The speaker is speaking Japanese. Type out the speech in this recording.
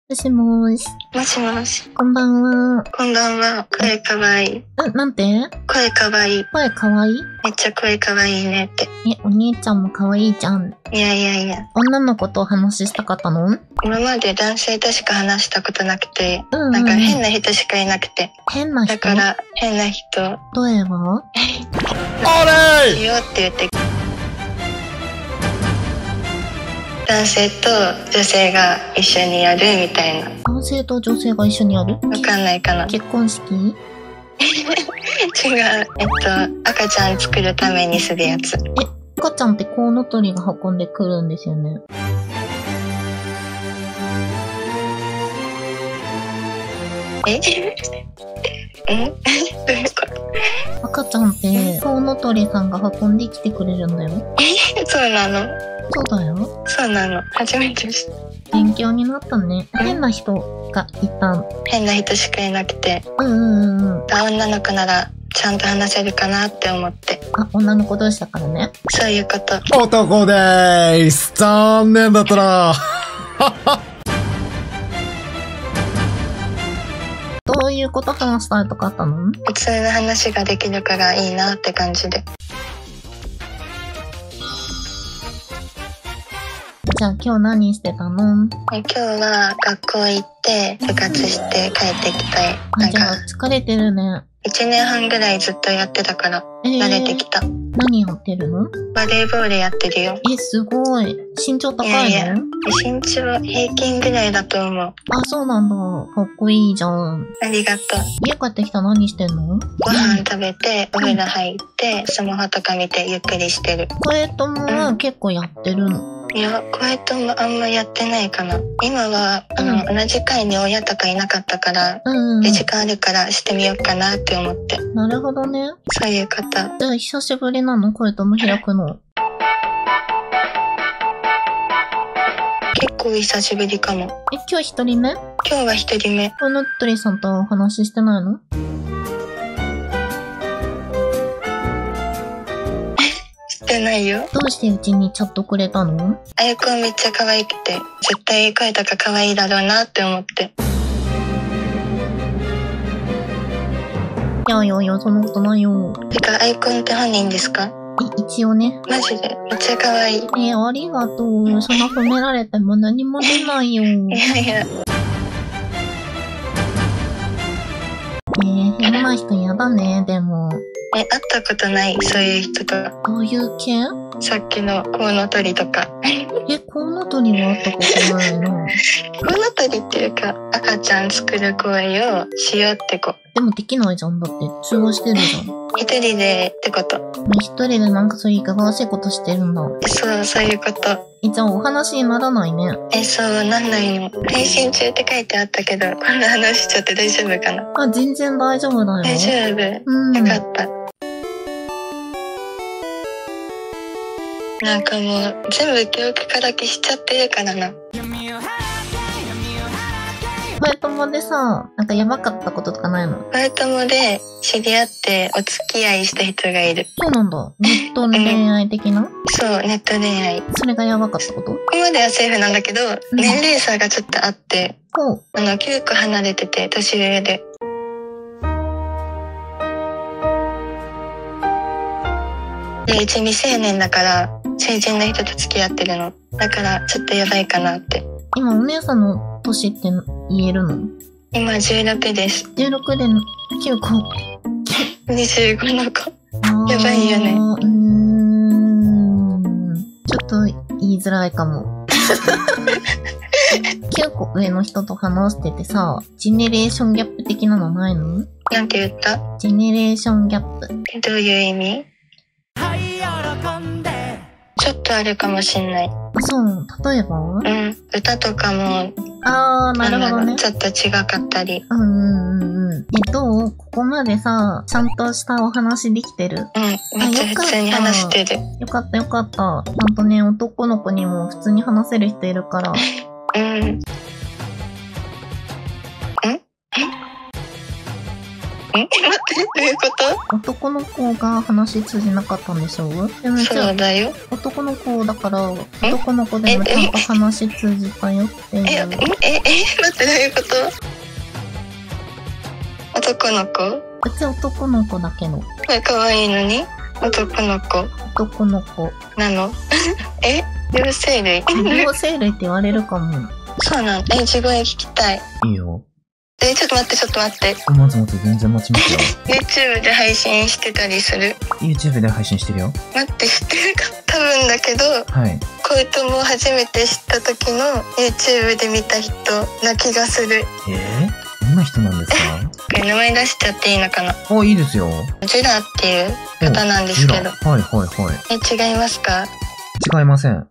もしもーし。 もしもし。 こんばんは。 こんばんは。声かわいい。 なんて？ 声かわいい。 声かわいい？ めっちゃ声かわいいねって。 お兄ちゃんもかわいいじゃん。 いやいやいや。 女の子とお話ししたかったの？ 今まで男性としか話したことなくて、なんか変な人しかいなくて。 変な人？ だから、変な人。 例えば？ あれしようって言って。男性と女性が一緒にやるみたいな。 男性と女性が一緒にやる？ わかんないかな。 結婚式？ 違う。赤ちゃん作るためにするやつ。 赤ちゃんってコウノトリが運んでくるんですよね。 どういうこと？ 赤ちゃんってコウノトリさんが運んできてくれるんだよ。 そうなの？ そうだよ。 そうなの。初めて知った。 勉強になったね。変な人がいた。 変な人しかいなくて。 女の子ならちゃんと話せるかなって思って。 女の子同士だからね。 そういうこと。 男でーす。残念だったな。 どういうこと話したいとかあったの？ 普通の話ができるからいいなって感じで。 じゃあ今日何してたの？ 今日は学校行って部活して帰ってきたい。 じゃあ疲れてるね。 1年半ぐらいずっとやってたから慣れてきた。 何やってるの？ バレーボールやってるよ。 すごい。身長高いの？ いやいや、身長平均ぐらいだと思う。 そうなんだ。かっこいいじゃん。 ありがとう。 家帰ってきたら何してんの？ ご飯食べて、お風呂入って、スマホとか見てゆっくりしてる。 これとも結構やってるの？ いや、これともあんまやってないかな。今は、同じ階に親とかいなかったから、時間あるからしてみようかなって思って。 なるほどね。 そういう方。 じゃあ久しぶりなの？これとも開くの。 結構久しぶりかも。 今日一人目？ 今日は一人目。 コウノトリさんとお話ししてないの？ してないよ。 どうしてうちにチャットくれたの？ あやこめっちゃ可愛くて、絶対声とか可愛いだろうなって思って。 いや、そんなことないよ。 てか、アイコンって本人ですか？ 一応ね。 マジでめっちゃ可愛い。 ありがとう。そんな褒められても何も出ないよ。 いやいや。 変な人やだね、でも。 会ったことない？そういう人と。 どういう系？ さっきのコウノトリとか。 コウノトリは会ったことないの？ コウノトリっていうか、赤ちゃん作る声をしようって子。 でもできないじゃん。だって通話してるじゃん。 一人でってこと。 一人でなんかそういういかがわしいことしてるんだ。 そういうこと。 じゃあお話にならないね。 そうなんないの。配信中って書いてあったけど、こんな話しちゃって大丈夫かな？ 全然大丈夫だよ。 大丈夫？よかった。なんかもう全部記憶から消しちゃってるからな。 これともでさ、なんかやばかったこととかないの？ これともで知り合ってお付き合いした人がいる。 そうなんだ。ネットの恋愛的な？ そう、ネット恋愛。 それがやばかったこと？ ここまではセーフなんだけど、年齢差がちょっとあって、9個離れてて、年上で。で、うち未成年だから、成人の人と付き合ってるの。だから、ちょっとやばいかなって。 今、お姉さんの年って言えるの？ 今、16です。 16で9個。 25の子。やばいよね。 ちょっと言いづらいかも。9個上の人と話しててさ、ジェネレーションギャップ的なのないの？ なんて言った？ ジェネレーションギャップ。 どういう意味？ちょっとあるかもしんない。 そう、例えば？ 歌とかも。 なるほどね。 ちょっと違かったり。 どう？ここまでさ、ちゃんとしたお話できてる？ めっちゃ普通に話してる。 よかった。ちゃんとね、男の子にも普通に話せる人いるから。 待って、どういうこと？ 男の子が話通じなかったんでしょう？でもそうだよ。 男の子だから、男の子でもちゃんと話通じたよっていう。 待って、どういうこと？男の子？ うち男の子だけど。 可愛いのに男の子。 男の子。 なの？両生類？ 両生類って言われるかも。 そうなん？地声聞きたい。 いいよ。 ちょっと待って。 待って、全然待ちますよ。 YouTube で配信してたりする？ YouTube で配信してるよ。 待って、知ってるか多分だけど、 はい。 恋友を初めて知った時の YouTube で見た人な気がする。 どんな人なんですか？ 名前出しちゃっていいのかな？ いいですよ。 ジュラっていう方なんですけど。 はい。 違いますか？ 違いません。